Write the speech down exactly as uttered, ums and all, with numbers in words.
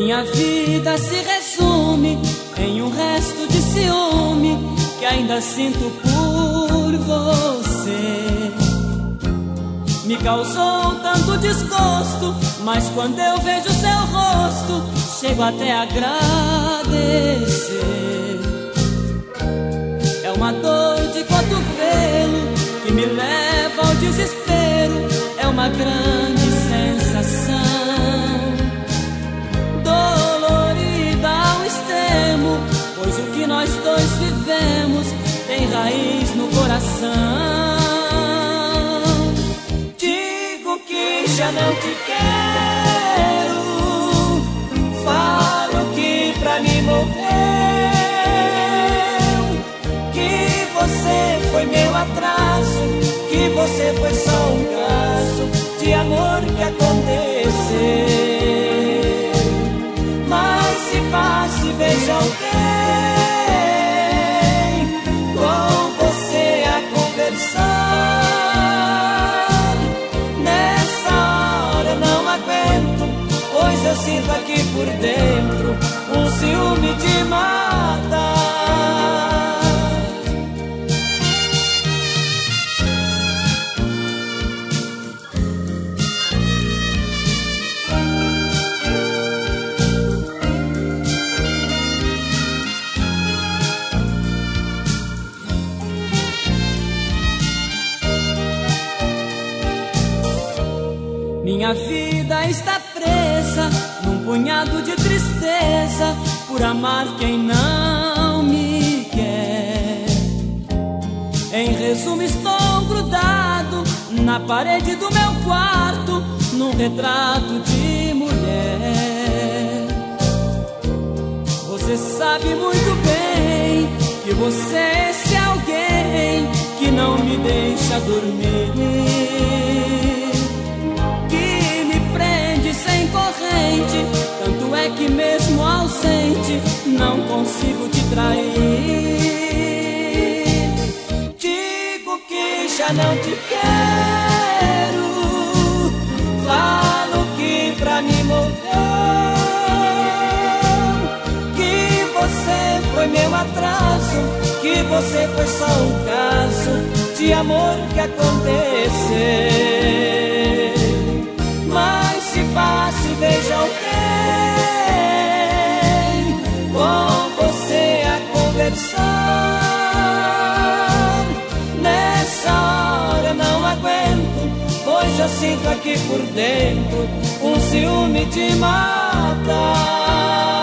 Minha vida se resume em um resto de ciúme que ainda sinto por você. Me causou tanto desgosto, mas quando eu vejo seu rosto, chego até a agradecer. É uma dor de cotovelo que me leva ao desespero, é uma grande sensação, dolorida ao extremo, pois o que nós dois vivemos tem raiz no coração. Digo que já não te quero, falo que pra mim morreu, que você foi meu atraso, que você foi só um caso de amor que aconteceu. Mas se passe, veja alguém com você a conversar. Nessa hora eu não aguento, pois eu sinto aqui por dentro um ciúme de matar. Minha vida está presa num punhado de tristeza por amar quem não me quer. Em resumo, estou grudado na parede do meu quarto num retrato de mulher. Você sabe muito bem que você é esse alguém que não me deixa dormir, sem corrente, tanto é que mesmo ausente não consigo te trair. Digo que já não te quero, falo que pra mim morreu, que você foi meu atraso, que você foi só um caso de amor que aconteceu. Mas se passe, veja alguém com você a conversar. Nessa hora eu não aguento, pois eu sinto aqui por dentro um ciúme de matar.